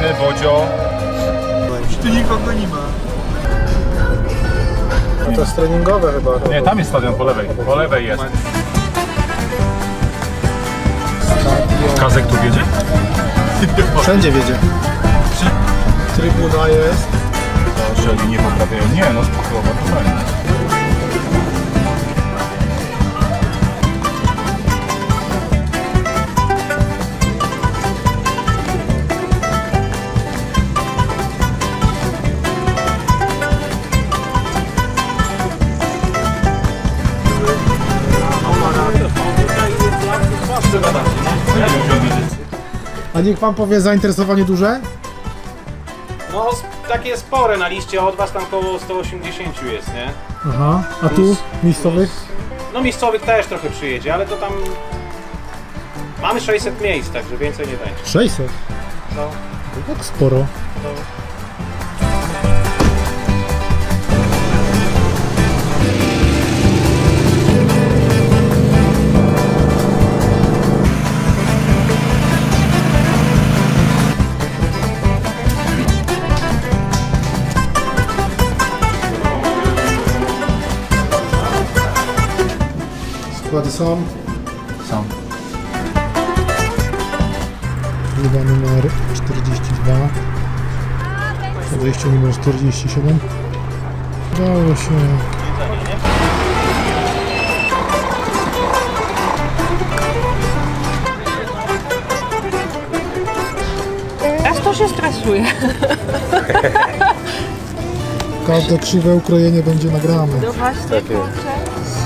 Jedziemy, Bodzio. Tu nikogo nie ma. A to jest treningowe chyba. Nie, tam jest stadion po lewej. Po lewej jest. Kazek tu wiedzie? Wszędzie wiedzie. Trybuna jest. Że oni nie poprawiają. Nie, no spokojnie, to fajnie. A niech pan powie, zainteresowanie duże? No, takie spore na liście, od was tam około 180 jest, nie? Aha, a tu miejscowych? No miejscowych też trochę przyjedzie, ale to tam... Mamy 600 miejsc, także więcej nie będzie. 600? No, To tak sporo. to... Składy są. Są. Chyba numer 42. Podejście numer 47. Udało się. Aż to się stresuje. Każde krzywe ukrojenie będzie nagrane. No właśnie, kurczę.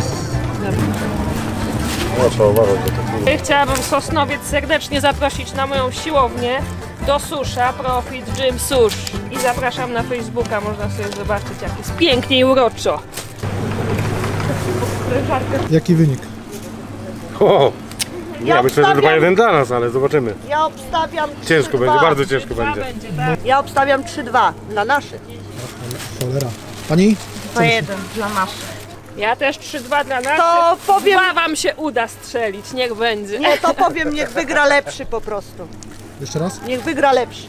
No, trzeba uważać, że to Chciałabym Sosnowiec serdecznie zaprosić na moją siłownię do Susza, Profit Gym Susz. I zapraszam na Facebooka, można sobie zobaczyć, jak jest pięknie i uroczo. Jaki wynik? O! Ja myślę, że 2-1 dla nas, ale zobaczymy. Ja obstawiam 3-2. Ciężko będzie, bardzo ciężko będzie. Ja obstawiam 3-2 dla naszych. Cholera. Pani? 2-1 dla naszych. Ja też 3-2 dla nas. To powiem... Chyba wam się uda strzelić, niech będzie. Nie, to powiem, niech wygra lepszy po prostu. Jeszcze raz? Niech wygra lepszy.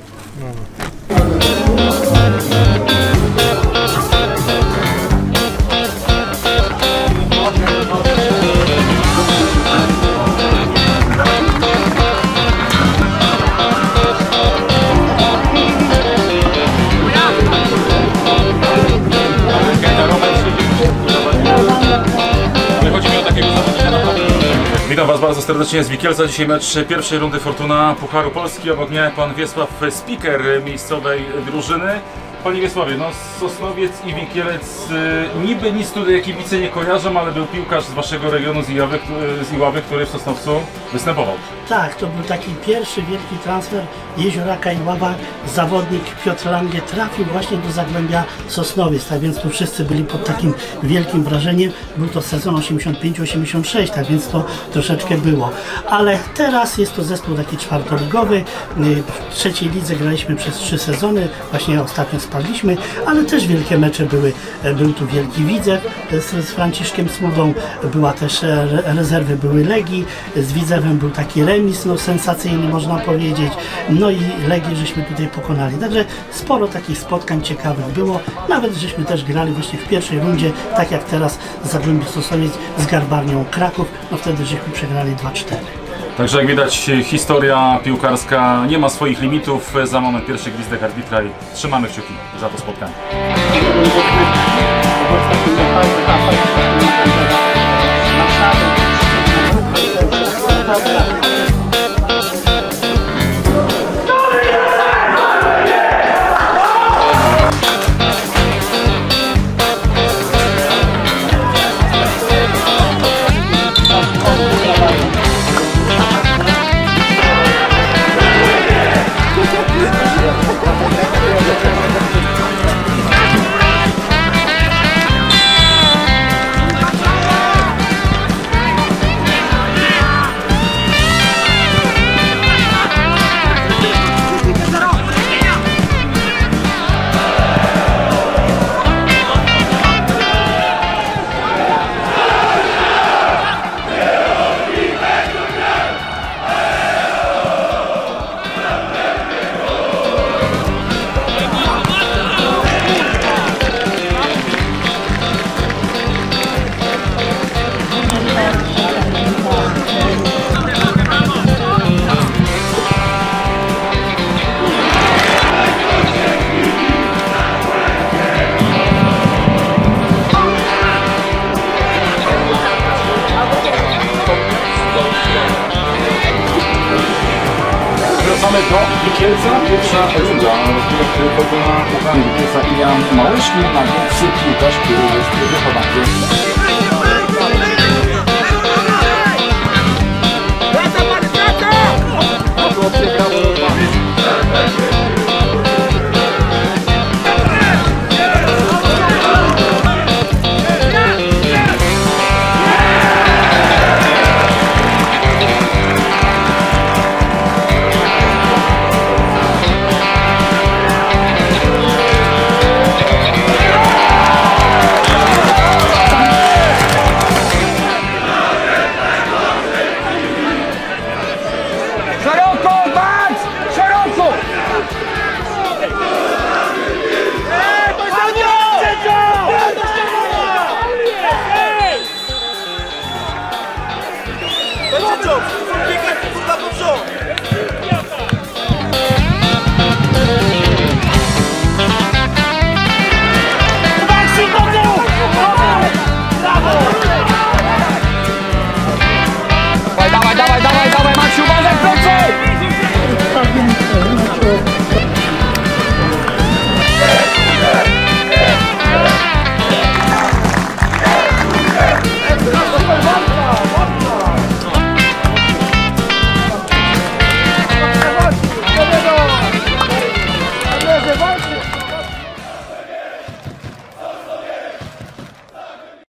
Witam Was bardzo serdecznie z Wikielca. Dzisiaj mecz pierwszej rundy Fortuna Pucharu Polski. Obok mnie pan Wiesław Spiker miejscowej drużyny. Panie Wiesławie, no Sosnowiec i Wikielec niby nic tutaj kibice nie kojarzą, ale był piłkarz z waszego regionu z Iławy, który w Sosnowcu występował. Tak, to był taki pierwszy wielki transfer Jezioraka Iława. Zawodnik Piotr Lange trafił właśnie do Zagłębia Sosnowiec, tak więc tu wszyscy byli pod takim wielkim wrażeniem. Był to sezon 85-86, tak więc to troszeczkę było. Ale teraz jest to zespół taki czwartoligowy. W trzeciej lidze graliśmy przez 3 sezony, właśnie ostatnio spadliśmy, ale też wielkie mecze były. Był tu Wielki Widzew z Franciszkiem Smudą, była też rezerwy były Legii, z Widzewem był taki remis, no sensacyjny można powiedzieć, no i Legię żeśmy tutaj pokonali, także sporo takich spotkań ciekawych było, nawet żeśmy też grali właśnie w pierwszej rundzie, tak jak teraz Zagłębie Sosnowiec z Garbarnią Kraków, no wtedy żeśmy przegrali 2-4. Także jak widać, historia piłkarska nie ma swoich limitów. Za moment pierwszy gwizdek arbitra i trzymamy kciuki za to spotkanie. Pierwsza runda, rozgrywek Fortuna Puchary Wikielca i Jan Małyszki, na więcej piłkarz, który jest wychowankiem. Brawo!